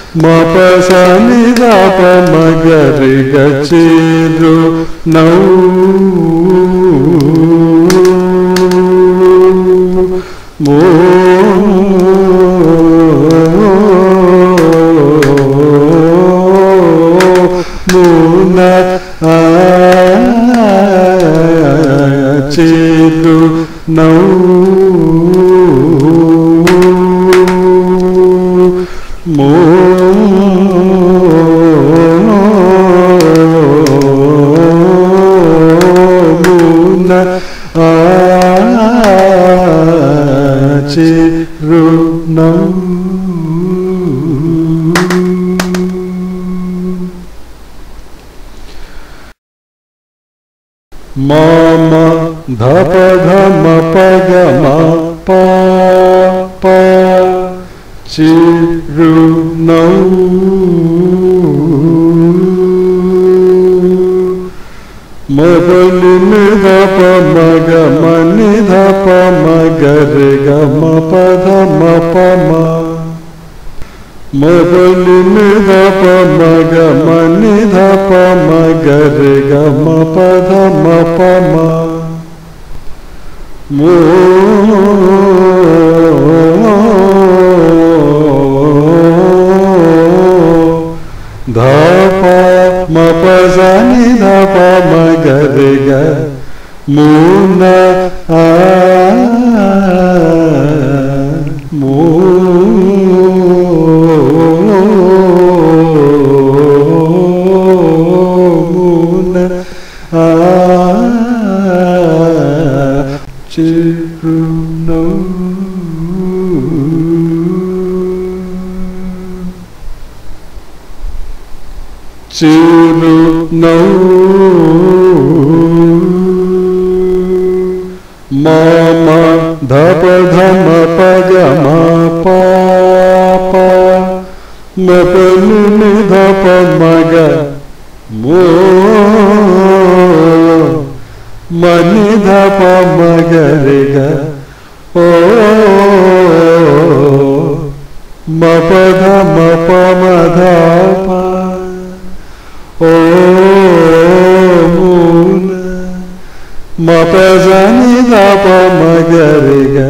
మపసని దప మగరి గచిరు నౌ మూన చిరు నౌ మమ ధప ధమ పగ మ ప ప చిరు నౌ మగలి నిధప మగ మని ధప మగరి గమ పధ మ ప మ మగలి నిధప మగ మని ధప మగరి గమ పధ మ ప మ మో ధప మప సని ధప మగరి గ మూన మూన చిరు నౌ చిరు నౌ మమ ధప ధమ పగ మ ప ప మపని ధప మగ మో మని ధప మగరి గ ఓ మప ధమ ప మ ధప ఓ మూన మప సని ధప మగరి గ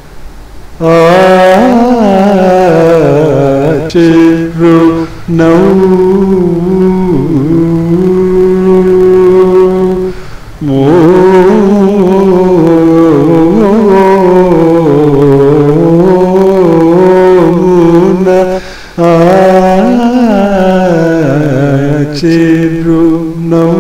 చిరు నౌ మూన చిరు నౌ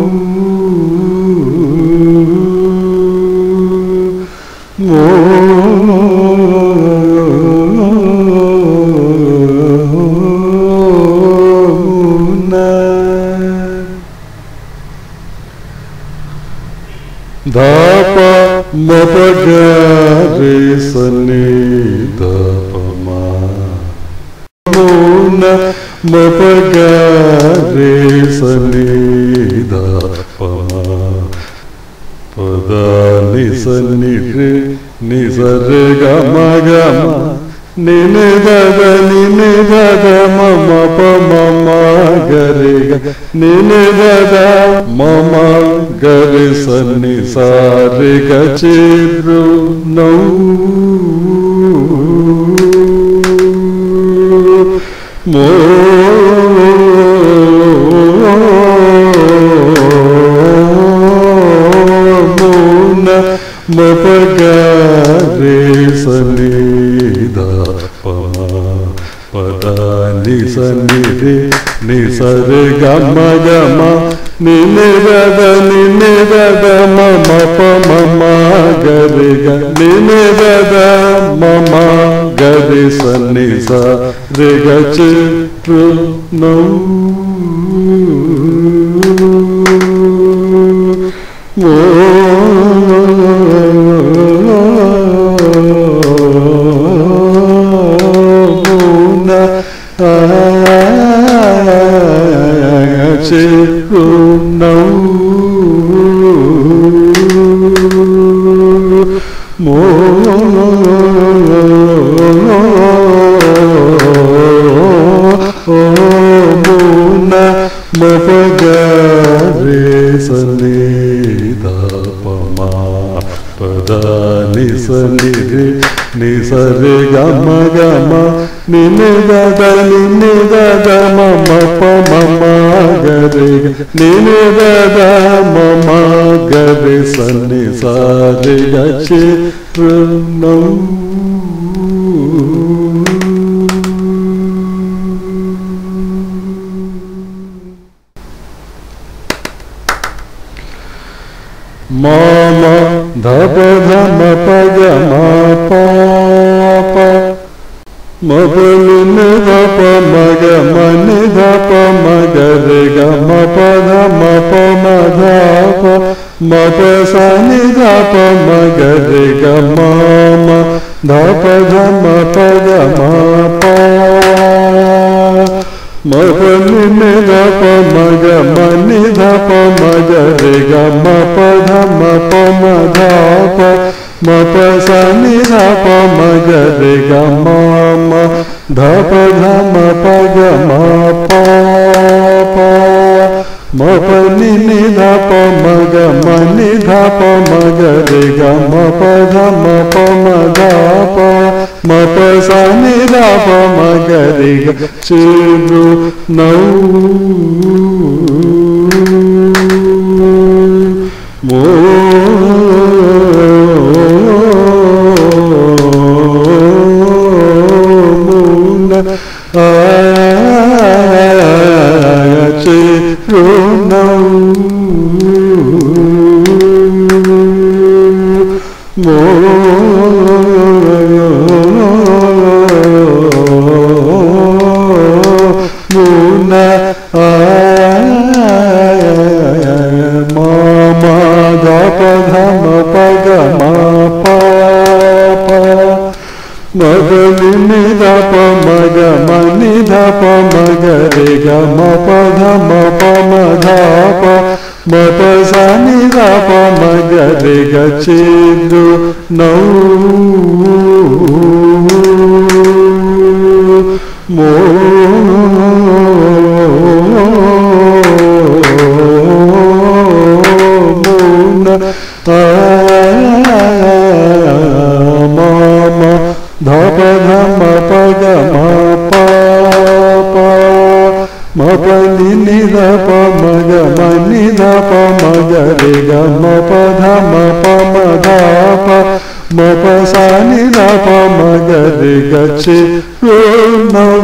ధప మప గరి సని ధప మ మూన మప గరి సని ధప మ పద ని సని రి ని సరి గ మ గ మ ని ని ద ద ని ని ద ద మ మ ప మ మ గరి గ ని ని ద ద మ మ గరి సని సా రి గ చిరు నౌ మో మూన మప గరి సని ధప మ పద ని సని రి ని సరి గ మ గ మ ని ని ద ద ని ని ద ద మ మ ప మ మ గరి గ ని ని ద ద మ మ గరి సని సా రి గ చిరు నౌ మూన చిరు నౌ మో మూన మపగరే సని దపమా పదని సని రే ని సరి గమ గమ నిని దద మమ పమ గరే నిని దద మమ గరే సని సరి గచి రుణం mama dhapa dhama paga mapa mapalini dhapa maga mani dhapa maga rega mapa dhama pama dhapa mapa sani dhapa maga rega mama dhapa dhama paga mapa mapalini dhapa maga mani dhapa maga rega mapa dhama pama dhapa mapa sani dhapa maga rega mama dhapa dhama paga mapa mapalini dhapa maga mani dhapa maga rega mapa dhama pama dhapa mapa sani dhapa maga rega chiru nau muna chiru nau muna mama dhapa dhama paga mapa mapalini dhapa maga mani dhapa maga rega mapa dhama pama dhapa mapa sani dhapa maga rega chiru nau muna mama dhapa dhama paga mapa mapalini dhapa maga mani dhapa maga rega mapa dhama pama dhapa mapa sani dhapa maga rega chiru nau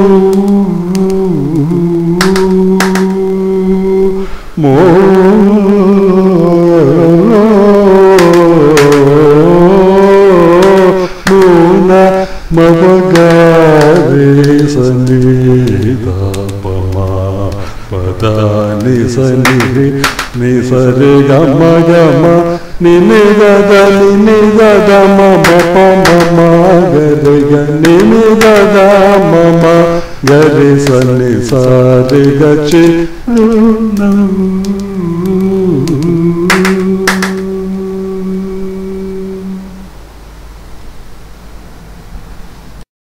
muna mapagare sani dhapama padani sani re ni sare gama gama nini dada mama pama gare ga nini dada mama gare sani sare gachi nau